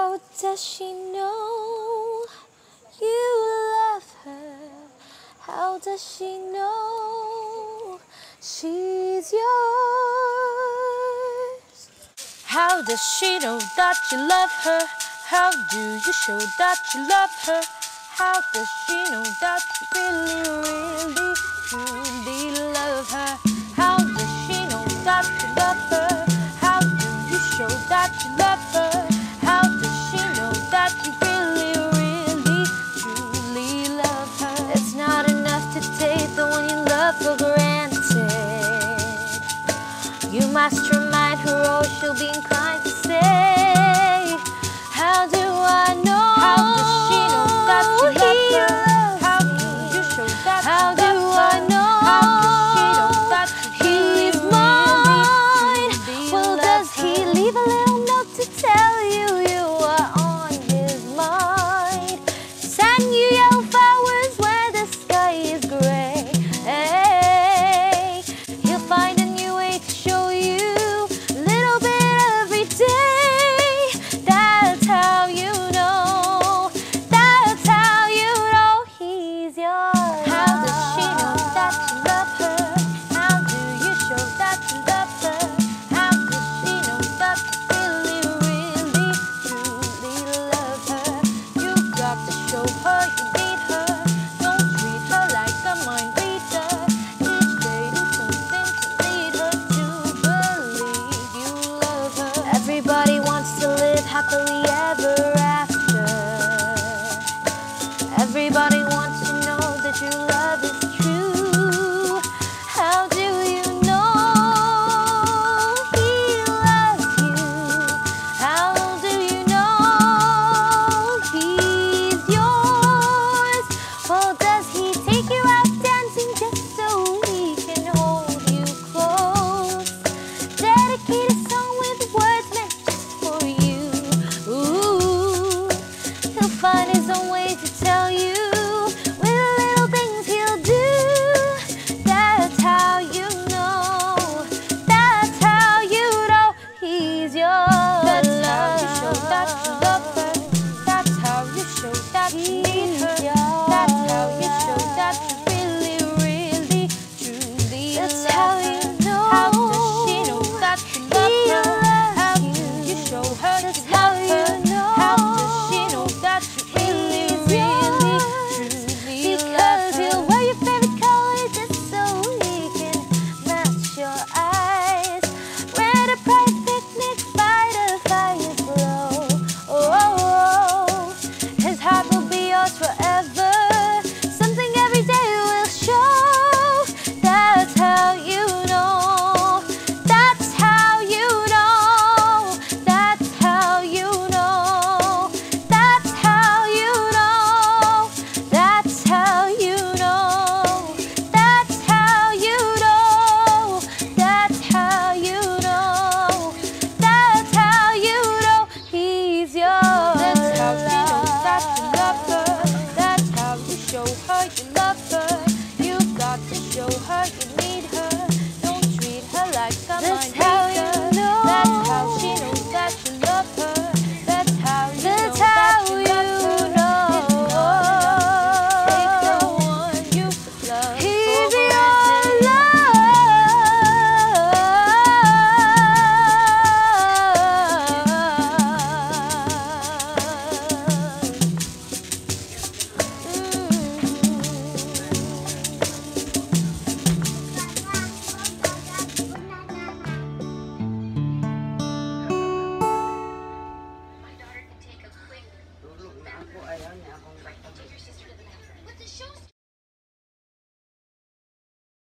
How does she know you love her? How does she know she's yours? How does she know that you love her? How do you show that you love her? How does she know that you really, really, truly love her? How does she know that you love her? How do you show that you love her? How does she know that you really, really, truly love her? It's not enough to take the one you love for granted. You must remind her or she'll be inclined to say, how do I know? How does she know that you love her? How do you show that you love her? How does she know that he's mine? Well, does he leave a little note to tell you you are on his mind? Send you yellow flowers where the sky is gray. He'll find a new way to show you a little bit every day. That's how you know. That's how you know he's yours. How does she know that you love her? How do you show that you love her? How does she know that you really, really, truly love her? You've got to show her you need her. Don't treat her like a mind reader. Each day do something to lead her to believe you love her. Everybody wants to live happily ever after. Everybody wants to know that your love is true. How do you know he loves you? How do you know he's yours? Well, does he take you out dancing just so he can hold you close? Dedicate a song with words meant just for you. Ooh, he'll find his own way to tell you with the little things he'll do. That's how you know. That's how you know he's yours. That's how you show that you love her. That's how you show that you need her. That's how you show that you really, really, truly that's love how her. You know. How does she know that you love her? How do you show her that's you love her? How does she know that you really, really, truly because he'll wear your favorite color just so he can match your eyes. Rent a private picnic by the fire's glow. Oh, his heart will be yours forever. Something every day will show. That's how you know. That's how you know. That's how you know. That's how you know. That's how you know. That's how you know. That's how you know. That's how you know he's yours. That's how she knows that you love her. That's how you show her you love her. You've got to show her you need her. Don't treat her like a mind reader. That's how she knows that you love her. That's how you know that you love her. Take the one you love he's for Tulog na ako, ayaw niya akong